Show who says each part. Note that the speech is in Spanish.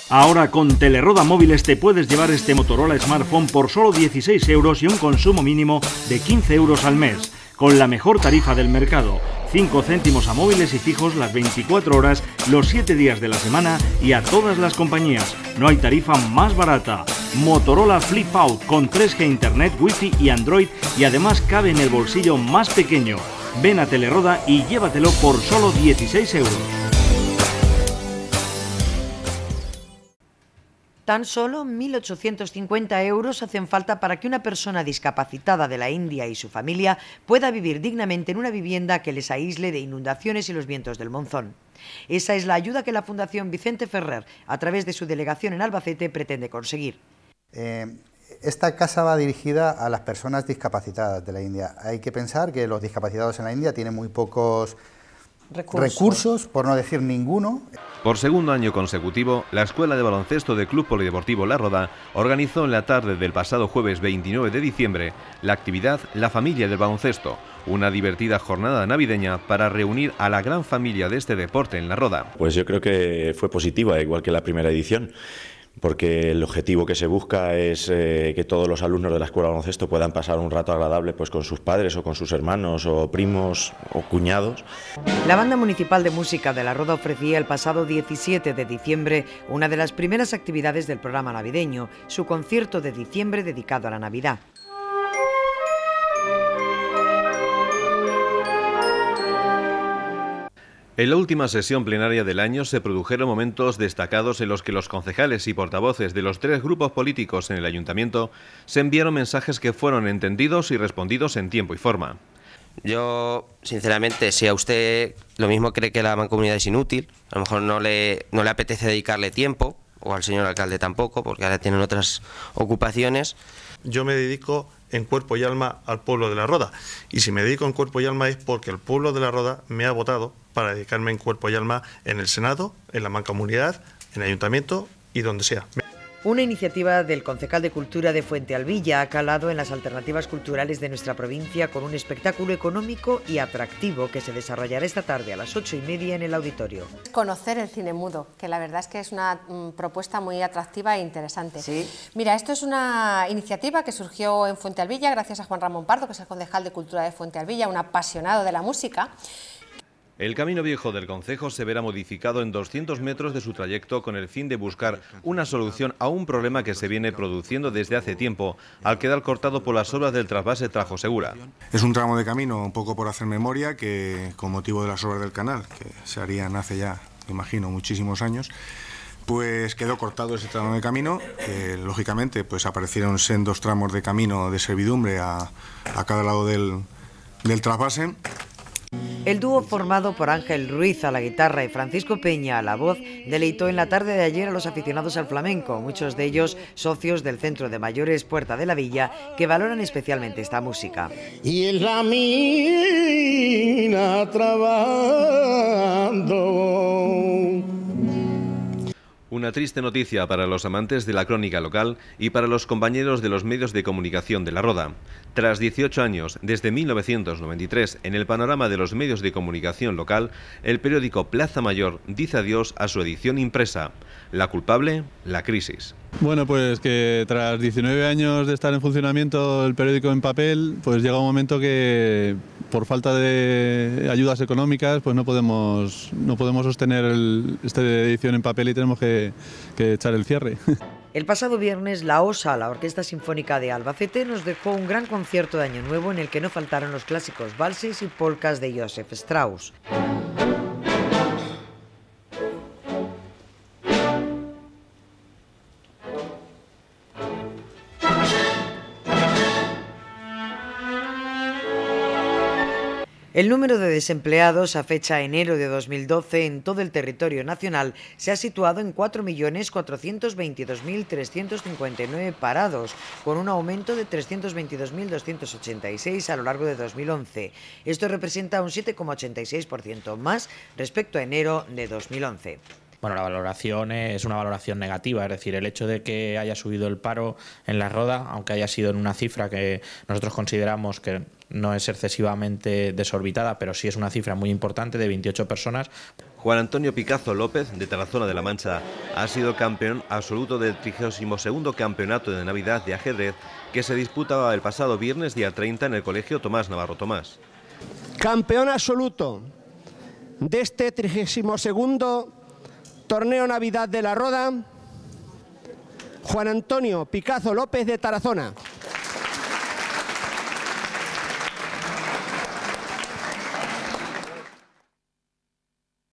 Speaker 1: Ahora con Teleroda Móviles te puedes llevar este Motorola Smartphone por solo 16 euros y un consumo mínimo de 15 euros al mes, con la mejor tarifa del mercado. 5 céntimos a móviles y fijos las 24 horas, los 7 días de la semana y a todas las compañías. No hay tarifa más barata. Motorola Flip Out con 3G Internet, Wi-Fi y Android y además cabe en el bolsillo más pequeño. Ven a Teleroda y llévatelo por solo 16 euros.
Speaker 2: Tan solo 1.850 euros hacen falta para que una persona discapacitada de la India y su familia pueda vivir dignamente en una vivienda que les aísle de inundaciones y los vientos del monzón. Esa es la ayuda que la Fundación Vicente Ferrer, a través de su delegación en Albacete, pretende conseguir.
Speaker 3: Esta casa va dirigida a las personas discapacitadas de la India. Hay que pensar que los discapacitados en la India tienen muy pocos recursos, por no decir ninguno.
Speaker 4: Por segundo año consecutivo, la Escuela de Baloncesto del Club Polideportivo La Roda organizó en la tarde del pasado jueves 29 de diciembre la actividad La Familia del Baloncesto, una divertida jornada navideña para reunir a la gran familia de este deporte en La Roda.
Speaker 5: Pues yo creo que fue positiva, igual que la primera edición, porque el objetivo que se busca es que todos los alumnos de la Escuela de Baloncesto puedan pasar un rato agradable pues con sus padres o con sus hermanos o primos o cuñados.
Speaker 2: La Banda Municipal de Música de La Roda ofrecía el pasado 17 de diciembre una de las primeras actividades del programa navideño, su concierto de diciembre dedicado a la Navidad.
Speaker 4: En la última sesión plenaria del año se produjeron momentos destacados en los que los concejales y portavoces de los 3 grupos políticos en el ayuntamiento se enviaron mensajes que fueron entendidos y respondidos en tiempo y forma.
Speaker 6: Yo, sinceramente, si a usted lo mismo cree que la mancomunidad es inútil, a lo mejor no le apetece dedicarle tiempo, o al señor alcalde tampoco, porque ahora tienen otras ocupaciones.
Speaker 7: Yo me dedico en cuerpo y alma al pueblo de La Roda, y si me dedico en cuerpo y alma es porque el pueblo de La Roda me ha votado para dedicarme en cuerpo y alma en el Senado, en la mancomunidad, en el ayuntamiento y donde sea.
Speaker 2: Una iniciativa del concejal de Cultura de Fuentealbilla ha calado en las alternativas culturales de nuestra provincia con un espectáculo económico y atractivo que se desarrollará esta tarde a las 8:30 en el auditorio.
Speaker 8: Conocer el cine mudo, que la verdad es que es una propuesta muy atractiva e interesante.
Speaker 2: ¿Sí?
Speaker 8: Mira, esto es una iniciativa que surgió en Fuentealbilla gracias a Juan Ramón Pardo, que es el concejal de Cultura de Fuentealbilla, un apasionado de la música.
Speaker 4: El camino viejo del concejo se verá modificado en 200 metros de su trayecto con el fin de buscar una solución a un problema que se viene produciendo desde hace tiempo, al quedar cortado por las obras del trasvase Trajosegura.
Speaker 9: Es un tramo de camino, un poco por hacer memoria, que con motivo de las obras del canal, que se harían hace ya, me imagino, muchísimos años, pues quedó cortado ese tramo de camino. Lógicamente, pues aparecieron sendos tramos de camino de servidumbre a cada lado del trasvase.
Speaker 2: El dúo formado por Ángel Ruiz a la guitarra y Francisco Peña a la voz deleitó en la tarde de ayer a los aficionados al flamenco, muchos de ellos socios del Centro de Mayores Puerta de la Villa, que valoran especialmente esta música.
Speaker 10: Y en la mina trabajando.
Speaker 4: Una triste noticia para los amantes de la crónica local y para los compañeros de los medios de comunicación de La Roda. Tras 18 años, desde 1993, en el panorama de los medios de comunicación local, el periódico Plaza Mayor dice adiós a su edición impresa. La culpable, la crisis.
Speaker 11: Bueno, pues que tras 19 años de estar en funcionamiento el periódico en papel, pues llega un momento que por falta de ayudas económicas pues no podemos sostener esta edición en papel y tenemos que echar el cierre.
Speaker 2: El pasado viernes la OSA, la Orquesta Sinfónica de Albacete, nos dejó un gran concierto de Año Nuevo en el que no faltaron los clásicos valses y polcas de Joseph Strauss. El número de desempleados a fecha de enero de 2012 en todo el territorio nacional se ha situado en 4.422.359 parados, con un aumento de 322.286 a lo largo de 2011. Esto representa un 7,86% más respecto a enero de 2011.
Speaker 12: Bueno, la valoración es una valoración negativa, es decir, el hecho de que haya subido el paro en La Roda, aunque haya sido en una cifra que nosotros consideramos que no es excesivamente desorbitada, pero sí es una cifra muy importante de 28 personas.
Speaker 4: Juan Antonio Picazo López, de Tarazona de la Mancha, ha sido campeón absoluto del 32º Campeonato de Navidad de Ajedrez que se disputaba el pasado viernes día 30 en el Colegio Tomás Navarro Tomás.
Speaker 10: Campeón absoluto de este 32º Torneo Navidad de la Roda, Juan Antonio Picazo López de Tarazona.